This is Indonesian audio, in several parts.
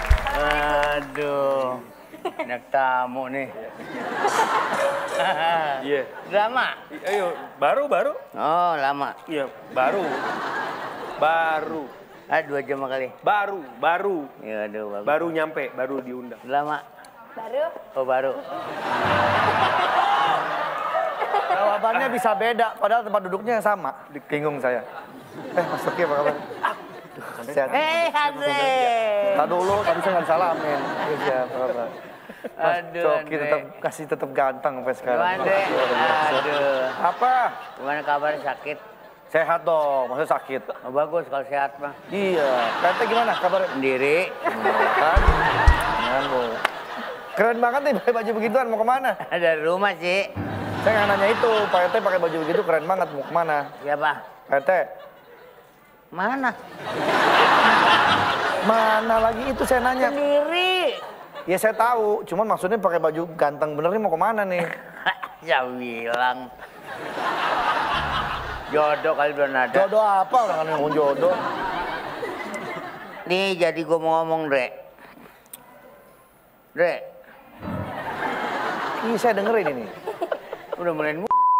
Aduh, banyak tamu nih. Iya. Lama? Ayo, baru. Oh, lama. Iya, baru. 2 jam kali. Baru. Iya, aduh, bagus. Baru nyampe, baru diundang. Lama? Baru. Oh, baru. Jawabannya bisa beda, padahal tempat duduknya sama. Bingung saya. Mas Oki apa kabar? Sehat. Andre. Tadi dulu, tadi saya nggak disalamin. Iya, apa kabar? Mas Aduh, Coki Andre. tetap ganteng sampai sekarang. Gimana, Andre? Aduh. Apa? Gimana kabar, sakit? Sehat dong, maksudnya sakit. Oh, bagus kalau sehat mah. Iya. Kata gimana kabarnya? Sendiri. Kan? Keren banget nih pakai baju begituan, mau kemana? Dari rumah sih. Saya nggak nanya itu, Pak RT pakai baju begitu keren banget, mau kemana? Siapa? Pak RT, Mana? mana lagi itu saya nanya. Sendiri. Ya saya tahu, cuman maksudnya pakai baju ganteng bener nih mau kemana nih? Ya bilang. Jodoh kali belum ada. Jodoh apa orang ngomong jodoh? Nih jadi gue mau ngomong, Dre. Dre, Ih saya dengerin ini. udah mulai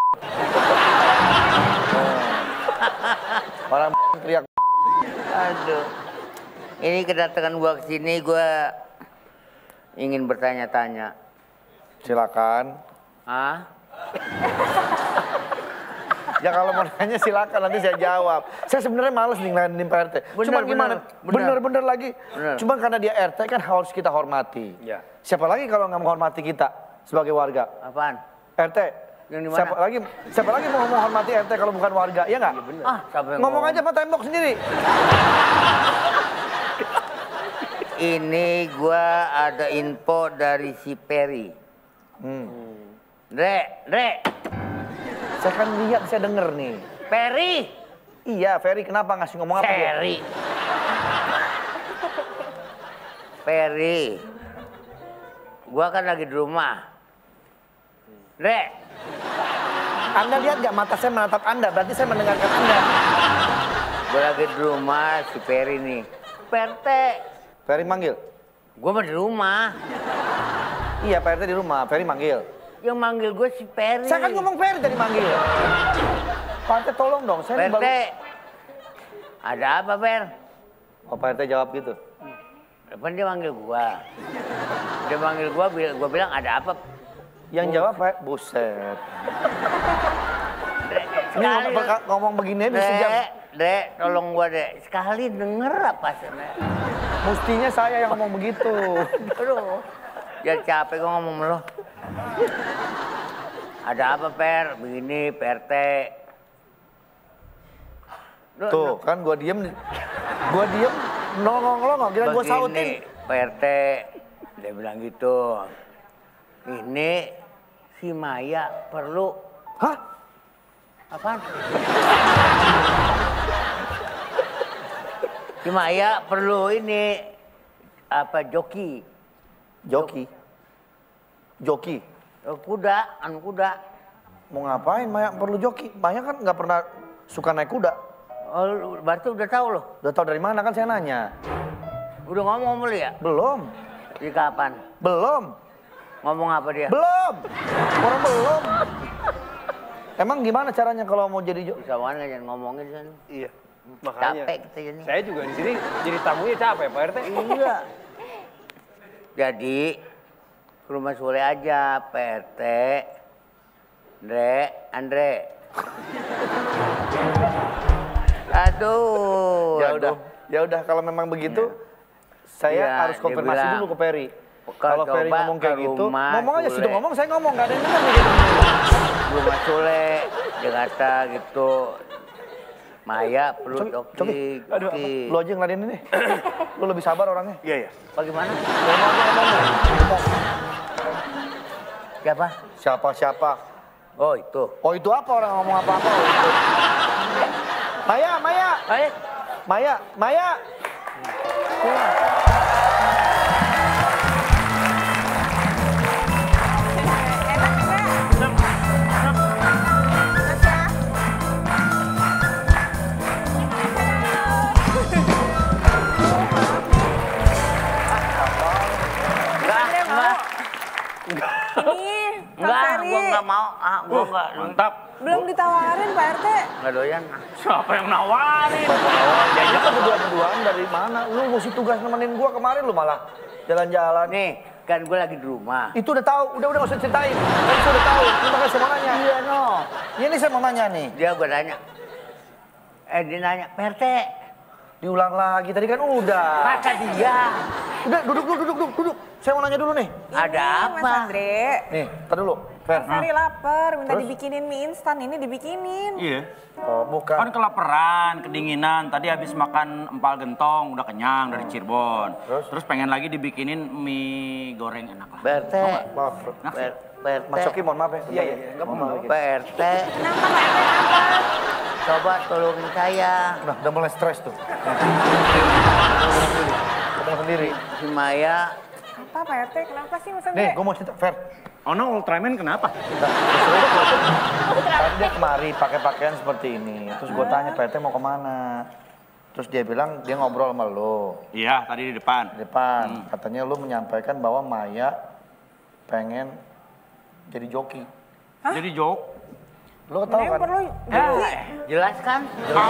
Orang teriak. Aduh. Ini kedatangan gua ke sini gua ingin bertanya-tanya. Silakan. Ah? Ya kalau mau nanya silakan nanti saya jawab. Saya sebenarnya males nih ngeladenin Pak RT. Cuman gimana? Bener lagi. Bener. Cuman karena dia RT kan harus kita hormati. Ya. Siapa lagi kalau nggak menghormati kita sebagai warga? Apaan? RT. Yang di mana? Siapa lagi mau menghormati RT kalau bukan warga? Iya nggak? Ah, siapa yang Ngomong aja sama tembok sendiri. Ini gua ada info dari si Peri. Dre. Saya kan lihat, saya denger nih. Peri. Iya, Ferry kenapa ngasih ngomong apa dia? Peri. Gua kan lagi di rumah. Dre. Anda lihat nggak mata saya menatap Anda, berarti saya mendengarkan Anda. Gua lagi di rumah si Peri nih. PRT. Ferry manggil? Gua mah di rumah. Iya, Pak RT di rumah, Ferry manggil. Yang manggil gue si Peri. Saya kan ngomong Ferry tadi manggil. Pak RT tolong dong, saya ini PRT. baru... Ada apa, Per? Oh, Pak RT jawab gitu. Depan dia manggil gua. Dia manggil gua bilang ada apa? Yang jawab Pak, buset. Dre, Ini sekali. ngomong begini bisa sejam. Dre, tolong gua, Dre. Sekali denger apa sih, Dre? Mestinya saya yang ngomong begitu. Aduh. Jangan capek gua ngomong sama lo. Ada apa, Per? Begini, PRT. Tuh, kan gua diem nongong-nongong, kira gua sautin. PRT, dia bilang gitu. Ini si Maya perlu. Hah? Apaan? Si Maya perlu ini apa joki? Joki? Kuda, anu kuda. Mau ngapain Maya perlu joki? Maya kan nggak pernah suka naik kuda. Oh, berarti udah tahu loh. Udah tahu dari mana kan saya nanya? Udah ngomong sama lu ya? Belum. Di kapan? Belum. Ngomong apa dia? Belum. Orang belum. Emang gimana caranya kalau mau jadi Bisa mana jangan ngomongin di sana. Iya. Makanya. Capek kita ini. Saya juga di sini jadi tamunya capek, Pak RT. Iya. Jadi ke rumah Sule aja, PRT, Andre. Aduh. Ya udah kalau memang begitu saya Iya, harus konfirmasi dia bilang, dulu ke Ferry. Kalau Kalau Ferry coba ngomong kayak ke gitu, rumah ngomong aja Sule. situ ngomong, saya ngomong nggak ada yang dengar nih gitu. Rumah Sule, Jakarta gitu. Maya perlu joki. Aduh, lu aja yang ngeladenin nih. Lu lebih sabar orangnya. Iya. Bagaimana? Ngomong. Siapa? Siapa? Oh itu. Oh itu apa orang ngomong apa-apa? Oh, itu. Maya. nih, Kang Enggak, Ferry. gua nggak mau. Gua nggak. Mantap. Belum ditawarin Pak RT. Nggak doyan. Siapa yang nawarin? Diajak kan berdua-duaan dari mana? Lu mesti tugas nemenin gua kemarin lu malah jalan-jalan. Nih, kan gua lagi di rumah. Itu udah tahu, udah nggak usah ceritain. Kan saya udah tahu. Lu makanya saya mau nanya. Iya, no. Ini saya mau nanya nih. Dia gua tanya. Dia nanya, PRT. Diulang lagi, tadi kan udah. Kata dia. Udah, duduk. Saya mau nanya dulu nih. Ada Mas apa? Andre. Nih, ntar dulu. Fer. Kang Ferry lapar, minta Terus? dibikinin mie instan, ini dibikinin. Iya. Oh, bukan. Kan kelaparan, kedinginan. Tadi habis makan empal gentong, udah kenyang dari Cirebon. Terus? Pengen lagi dibikinin mie goreng enak lah. PRT. Maaf, bro. PRT. Mas Coki, mohon maaf ya. Iya. Enggak apa-apa. PRT. Kenapa Pak RT? Kenapa? Coba tolongin saya. Nah, udah mulai stres tuh. Ngomong sendiri. Si Maya. Apa Pak RT? Kenapa sih Mas Andre? Nih, gue mau cerita. Fer. Ono Ultraman kenapa? Tadi dia kemari pakai pakaian seperti ini. Terus gue tanya, Pak RT mau kemana? Terus dia bilang, dia ngobrol sama lo Iya, tadi di depan. di depan. Katanya lo menyampaikan bahwa Maya pengen jadi joki. Jadi jok. Lo tahu Neng kan? perlu Jelaskan.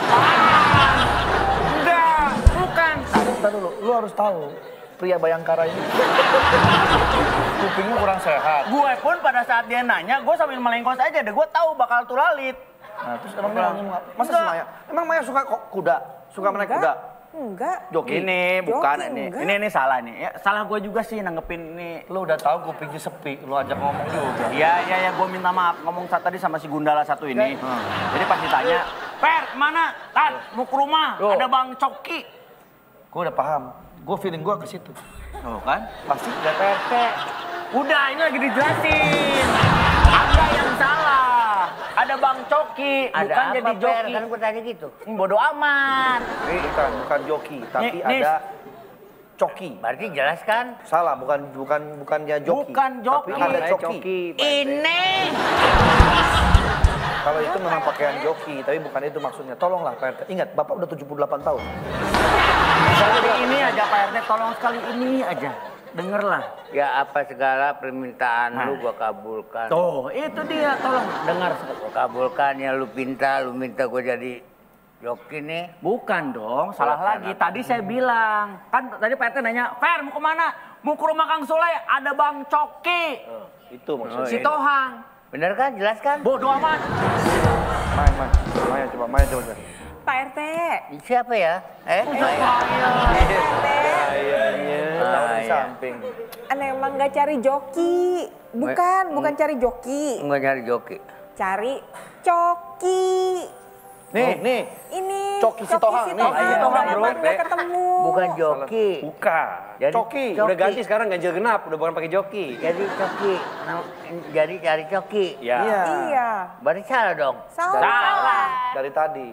Enggak, bukan. Ntar dulu, lo harus tahu. Pria Bayangkara ini kupingnya kurang sehat. Gue pun pada saat dia nanya, gue sambil melengkos aja deh. Gue tahu bakal tulalit. Nah, terus emang dia maunya masa sih Maya? Emang Maya suka kok kuda? Suka menaik kuda? Enggak. Joki? Ini bukan Joki, ini. enggak. Ini salah nih. Ya, salah gue juga sih nanggepin ini. Lo udah tahu kupingnya sepi, lo ajak ngomong juga. Iya, gue minta maaf ngomong tadi sama si Gundala satu ini. Jadi pas ditanya, Per, kemana? Tat, mau ke rumah, Loh. ada Bang Coki. Gue udah paham. Gue feeling gue ke situ. Oh kan? Pasti gak PRT. Udah, ini lagi dijelasin. Anda yang salah. Ada Bang Coki, Ada bukan apa, jadi Per? joki. Kan gua tanya gitu. Bodoh amat. bukan joki, tapi Nih, ada coki. Berarti jelaskan. Salah, bukannya joki. Bukan joki. Tapi ada Namanya coki. Ini. Kalau itu memang pakaian joki, tapi bukan itu maksudnya. Tolonglah Pak RT. Ingat, Bapak udah 78 tahun. Sekali ini aja Pak RT, tolong sekali ini aja. Dengerlah. Ya apa segala permintaan Nah. lu gua kabulkan. Tuh, itu dia, tolong dengar. Gua kabulkan ya lu minta gua jadi joki nih. Bukan dong, salah lagi. Tadi saya bilang, kan tadi Pak RT nanya, Fer mau kemana? Mau ke rumah Kang Sule, ada Bang Coki. Itu maksudnya. Oh, Si iya. Tohang. Bener kan? Jelaskan. Bodoh amat. Maya coba. Pak RT. Siapa ya? Pak RT. Tahu di iya. samping. Anda emang nggak cari joki. Bukan cari joki. Enggak nyari joki. Cari coki. Nih. Ini Coki si Tohang, nih. Iya, Tohang, Tohang, bro. nggak ketemu. Bukan joki. Bukan. Jadi Coki. Udah ganti sekarang ganjil genap, udah bukan pakai joki. Jadi coki. Jadi cari coki. Ya. Iya. Berarti salah dong. Salah. Dari tadi.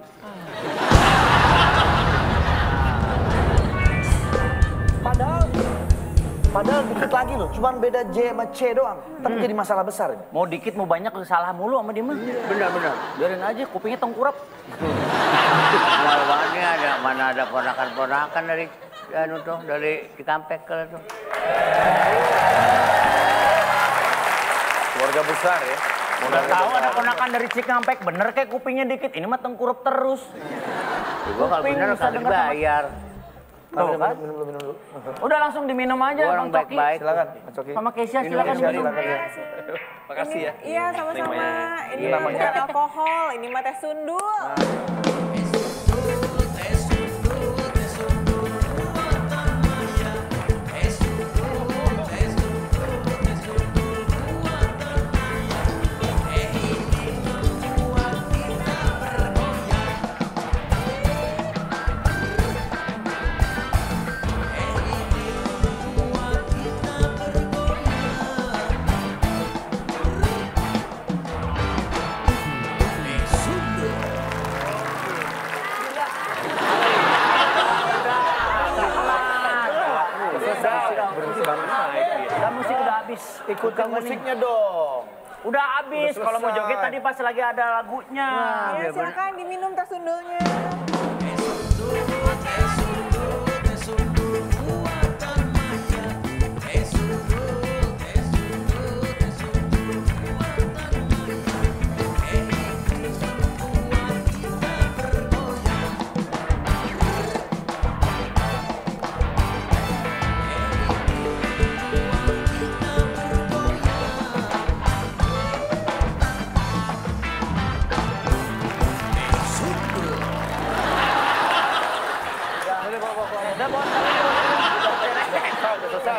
Padahal dikit lagi loh, cuman beda J sama C doang. Tapi jadi masalah besar ini. Mau dikit mau banyak salah mulu sama dia mah. Benar. Biarin aja kupingnya tengkurap. Malu ada mana ada ponakan-ponakan dari dari Cikampek kalau tuh. Keluarga besar ya. Udah tahu ada ponakan dari Cikampek, bener kayak kupingnya dikit. Ini mah tengkurap terus. Gua kalau Kuping bener bisa kagak denger sama- dibayar. Tuh kan? Minum dulu. Udah langsung diminum aja Gua orang Bang Coki. baik-baik. Silakan, Mas Coki. Sama Keisha Minum, silakan Keisha, diminum. silakan. Makasih ya. Iya, sama-sama. Ini Ini namanya- bukan alkohol, ini mah teh sundul. Udah musik udah habis. Ikutin musiknya dong. Udah habis. Udah Kalau mau selesai. joget tadi pas lagi ada lagunya. Ya, silakan diminum teh sundulnya.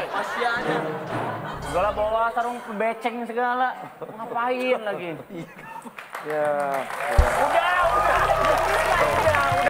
Segala bawa sarung beceng segala. Ngapain lagi? Ya. Udah.